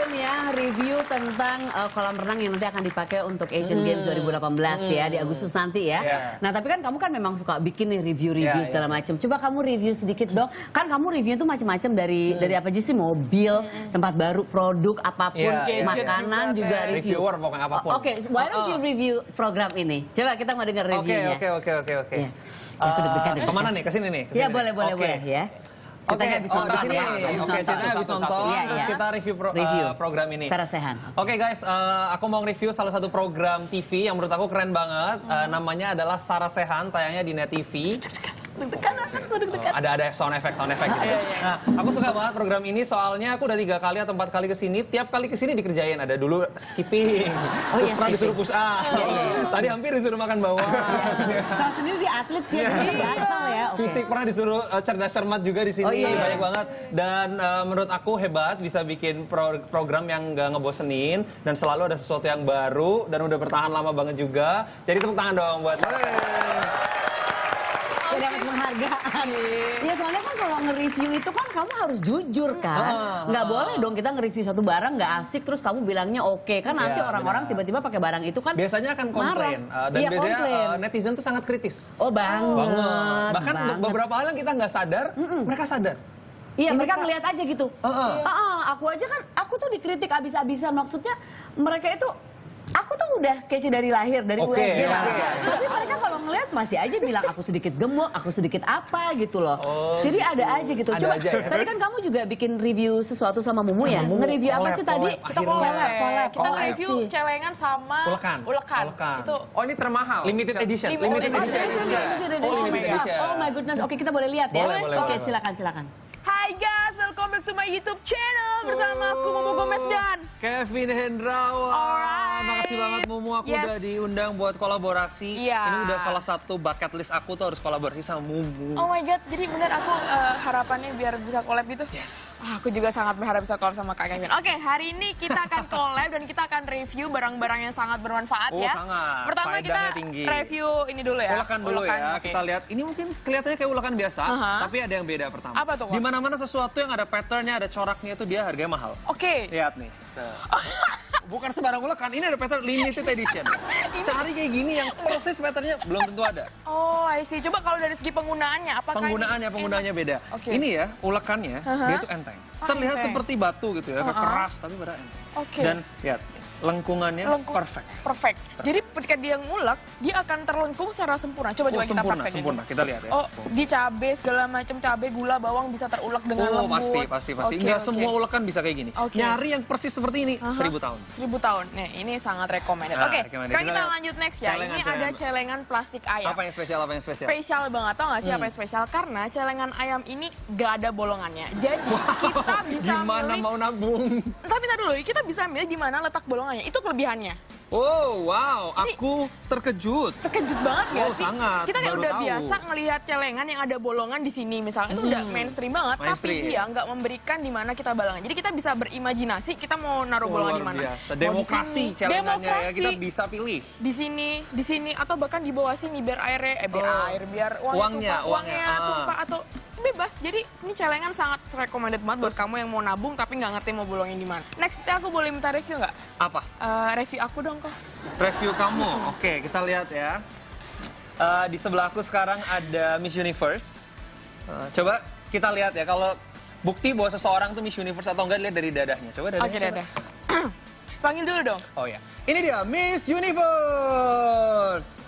Kevin ya, review tentang kolam renang yang nanti akan dipakai untuk Asian Games 2018 ya, di Agustus nanti ya. Nah tapi kan kamu kan memang suka bikin nih review-review segala macam. Coba kamu review sedikit dong. Kan kamu review tuh macam-macam dari apa aja sih, mobil, tempat baru, produk, apapun, makanan juga review. Reviewer pokoknya apapun. Oke, why don't you review program ini? Coba kita mau dengar reviewnya. Oke. Kemana nih? Kesini nih? Ya boleh ya. Oke, habis nonton ya. Oke, ceritanya habis nonton, terus kita review program ini. Sarasehan. Oke guys, aku mau review salah satu program TV yang menurut aku keren banget. Namanya adalah Sarasehan, tayangnya di Net TV. Ada sound effect gitu. Nah, aku suka banget program ini soalnya aku udah 3 kali atau 4 kali kesini. Tiap kali kesini dikerjain. Ada dulu skipping, terus pernah disuruh push up. Tadi hampir disuruh makan bawang. Salah sendiri di atlet sih, ya. Fisik pernah disuruh cerdas cermat juga di sini. Banyak banget. Dan menurut aku hebat bisa bikin program yang gak ngebosenin dan selalu ada sesuatu yang baru dan udah bertahan lama banget juga. Jadi tepuk tangan dong buat dapat penghargaan. Iya soalnya kan kalau nge-review itu kan kamu harus jujur kan. Nggak boleh dong kita nge-review satu barang nggak asik terus kamu bilangnya oke. Kan nanti orang-orang tiba-tiba pakai barang itu kan biasanya akan komplain. Dan biasanya netizen tuh sangat kritis. Oh banget. Bahkan untuk beberapa hal yang kita nggak sadar, mereka sadar. Iya mereka ngeliat aja gitu. Aku aja kan, aku tuh dikritik abis-abisan. Maksudnya mereka itu, aku tuh udah kece dari lahir, dari USG. Tapi mereka kalau ngeliat masih aja bilang aku sedikit gemuk, aku sedikit apa gitu loh. Jadi ada aja gitu. Coba, tadi kan kamu juga bikin review sesuatu sama Mumu ya? Nge-review apa sih tadi? Kita collab. Kita nge-review celengan sama ulekan. Itu, ini termahal. Limited edition. Oh my goodness. Oke, kita boleh lihat ya? Oke, silakan. Hai guys, welcome back to my YouTube channel bersama aku Mumu Gomez dan Kevin Hendrawan. Makasih banget Mumu, aku udah diundang buat kolaborasi. Ini udah salah satu bucket list aku tuh harus kolaborasi sama Mumu. Oh my god, jadi bener aku harapannya biar bisa collab gitu. Aku juga sangat berharap bisa collab sama Kak Kevin. Oke, hari ini kita akan collab dan kita akan review barang-barang yang sangat bermanfaat ya. Sangat. Pertama kita review ini dulu ya. Ulekan dulu ya. Kita lihat, ini mungkin kelihatannya kayak ulekan biasa, tapi ada yang beda pertama. Apa tuh? Di mana-mana sesuatu yang ada patternnya, ada coraknya itu dia harganya mahal. Oke. Lihat nih. Bukan sembarang ulekan, ini ada pattern limited edition. Cari kayak gini yang persis patternnya belum tentu ada. Oh, I see. Coba kalau dari segi penggunaannya, apakah penggunaannya beda. Ini ya, ulekannya dia itu enteng. Terlihat seperti batu gitu ya, keras tapi pada enteng. Dan lihat, lengkungannya perfect. Jadi ketika dia ngulek, dia akan terlengkung secara sempurna. Coba kita praktekin. Sempurna, kita lihat ya. Oh, di cabai segala macam, cabai, gula, bawang bisa terulek dengan lembut. Pasti. Enggak semua ulekan bisa kayak gini. Nyari yang persis seperti ini 1000 tahun. 1000 tahun. Nih, ini sangat recommended. Oke, sekarang kita lanjut next ya. Ini ada celengan plastik ayam. Apa yang spesial? Spesial banget, tau gak sih apa yang spesial? Karena celengan ayam ini gak ada bolongannya. Jadi kita bisa gimana mau nabung? Tapi ntar dulu, kita bisa milih di mana letak bolongannya. Itu kelebihannya. Oh wow, aku terkejut. Terkejut banget gak sih? Sangat. Kita kan udah biasa ngelihat celengan yang ada bolongan di sini misalnya. Itu udah mainstream banget, tapi dia nggak memberikan di mana kita bolongan. Jadi kita bisa berimajinasi kita mau naruh bolongan di mana. Demokrasi celengannya ya, kita bisa pilih. Di sini atau bahkan di bawah sini biar biar uangnya tumpah atau bebas. Jadi ini celengan sangat recommended banget buat kamu yang mau nabung tapi nggak ngerti mau bolongin di mana. Next, aku boleh minta review nggak? Apa? Review aku dong kok. Review kamu? Oke, kita lihat ya. Di sebelah aku sekarang ada Miss Universe. Coba kita lihat ya, kalau bukti bahwa seseorang tuh Miss Universe atau enggak, lihat dari dadanya. Coba dadanya. Oke, dadah. Panggil dulu dong. Oh ya, ini dia Miss Universe.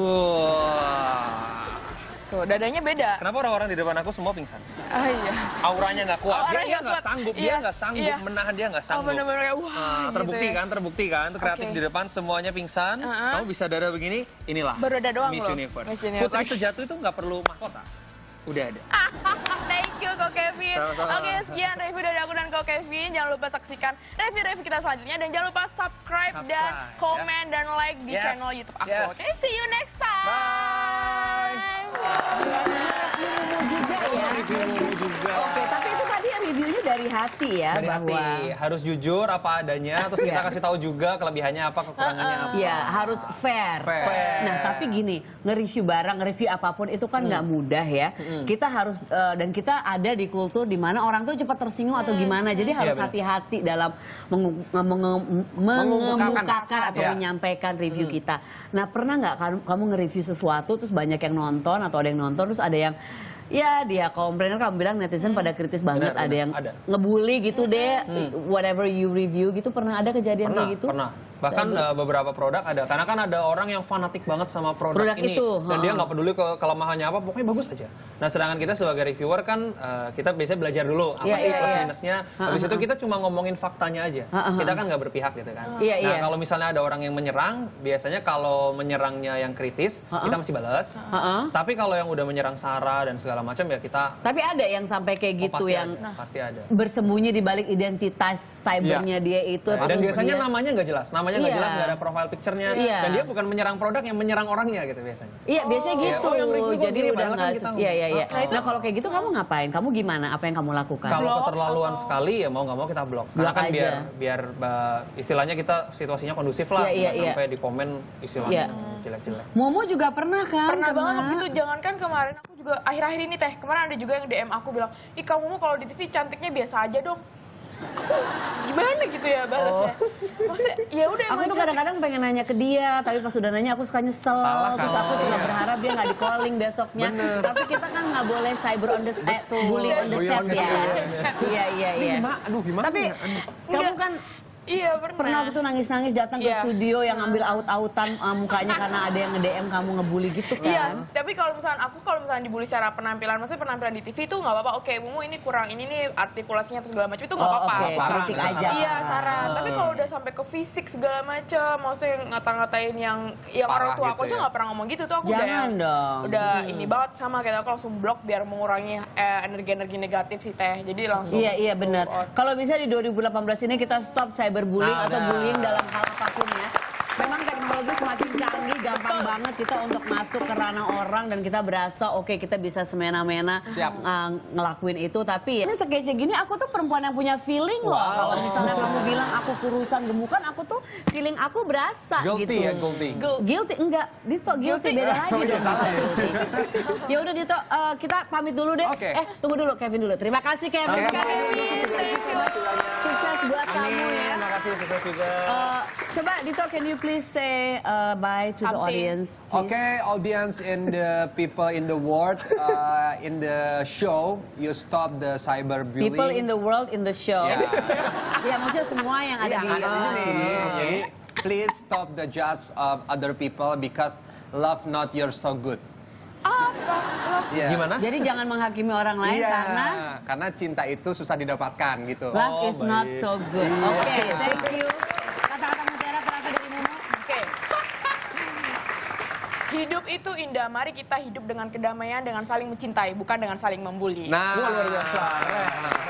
Tuh, dadanya beda. Kenapa orang-orang di depan aku semua pingsan? Iya. Auranya nggak kuat. Dia nggak sanggup. Dia nggak sanggup menahan. Dia nggak sanggup. Bener-bener kayak wah. Terbukti kan. Kreatif di depan semuanya pingsan. Kamu bisa dada begini. Inilah. Baru dada doang Miss Universe. Putri sejatuh itu nggak perlu mahkota. Udah ada. Thank you Ko Kevin. Oke, sekian review dari aku dan Ko Kevin. Jangan lupa saksikan review-review kita selanjutnya dan jangan lupa subscribe dan komen dan like di channel YouTube aku. Oke, see you next time. Bye. Review juga ya. Review juga. Oke, tapi itu tadi reviewnya dari hati ya, Dari bahwa hati, harus jujur apa adanya, terus kita kasih tahu juga kelebihannya apa, kekurangannya apa. Iya, harus fair. Nah, tapi gini, nge-review barang, nge-review apapun itu kan nggak mudah ya. Kita harus, dan kita ada di kultur di mana orang tuh cepat tersinggung atau gimana. Jadi harus hati-hati dalam mengemukakan atau menyampaikan review kita. Nah, pernah nggak kamu nge-review sesuatu, terus banyak yang nonton, atau ada yang nonton, terus ada yang ya dia komplain, kamu bilang netizen pada kritis banget, ada yang ngebully gitu deh, whatever you review gitu, pernah ada kejadian kayak gitu? Pernah. Bahkan beberapa produk ada, karena kan ada orang yang fanatik banget sama produk ini, itu, dan dia nggak peduli kelemahannya apa, pokoknya bagus aja. Nah, sedangkan kita sebagai reviewer kan kita biasanya belajar dulu apa sih plus minusnya, habis itu kita cuma ngomongin faktanya aja, kita kan nggak berpihak gitu kan. Nah, kalau misalnya ada orang yang menyerang, biasanya kalau menyerangnya yang kritis, kita masih balas. Tapi kalau yang udah menyerang sara dan segala macam ya kita. Tapi ada yang sampai kayak gitu yang pasti ada. Bersembunyi di balik identitas cybernya dia itu. Dan biasanya namanya nggak jelas, namanya nggak jelas, nggak ada profile picture-nya, dan dia bukan menyerang produk, yang menyerang orangnya gitu biasanya. Iya, biasanya gitu. Yang review jadi gini, udah nggak. Iya. Nah, kalau kayak gitu kamu ngapain? Kamu gimana? Apa yang kamu lakukan? Kalau keterlaluan sekali ya mau nggak mau kita blok. Karena kan biar istilahnya kita situasinya kondusif lah, nggak sampai di komen istilahnya jelek-jelek. Momo juga pernah kan? Pernah banget waktu itu, jangankan kemarin, aku juga akhir-akhir ini teh, kemarin ada juga yang DM aku bilang, ih kamu mau kalau di TV cantiknya biasa aja dong. Gimana gitu ya balasnya? Maksudnya ya udah. Aku tuh kadang-kadang pengen nanya ke dia, tapi pas udah nanya aku suka nyesel. Terus aku suka berharap dia nggak di calling besoknya. Tapi kita kan nggak boleh cyber on the set, bullying on the set ya. Iya. Aduh gimana? Tapi kamu kan iya pernah waktu nangis-nangis datang ke studio yang ngambil aut-autan mukanya karena ada yang nge-DM kamu ngebully gitu kan? Iya, tapi kalau misalnya dibully secara penampilan, maksudnya penampilan di TV itu nggak apa-apa. Oke, Mumu ini kurang ini nih artikulasinya atau segala macam itu nggak apa-apa. Kritik aja. Iya, saran. Tapi kalau udah sampai ke fisik segala macam, maksudnya ngata-ngatain yang orang tua aku aja nggak pernah ngomong gitu tuh aku udah ini banget sama kayak aku langsung blok biar mengurangi energi-energi negatif sih teh. Jadi langsung. Iya benar. Kalau bisa di 2018 ini kita stop cyberbullying atau bullying dalam hal apapun ya. Memang teknologi semakin canggih, gampang banget kita untuk masuk ke ranah orang dan kita berasa oke, kita bisa semena-mena ngelakuin itu. Tapi ini sekece gini aku tuh perempuan yang punya feeling loh. Kalau misalnya kamu bilang aku kurusan gemukan, aku tuh feeling aku berasa gitu. Guilty enggak, Dito guilty beda lagi. Ya udah Dito, kita pamit dulu deh. Tunggu dulu Kevin dulu. Terima kasih Kevin. Sukses buat kamu ya. Terima kasih, sukses juga. Coba Dito, can you please say bye to the audience, please? Okay, audience in the people in the world, in the show, you stop the cyberbullying. People in the world in the show. Ya, maksudnya semua yang ada di sini. Jadi, please stop the judge of other people because love not you're so good. Gimana? Jadi jangan menghakimi orang lain karena cinta itu susah didapatkan gitu. Love is not so good. Oke, thank you. Kata-kata mutiara terakhir dari Momo. Hidup itu indah, mari kita hidup dengan kedamaian, dengan saling mencintai, bukan dengan saling membuli. Nah, luar biasa.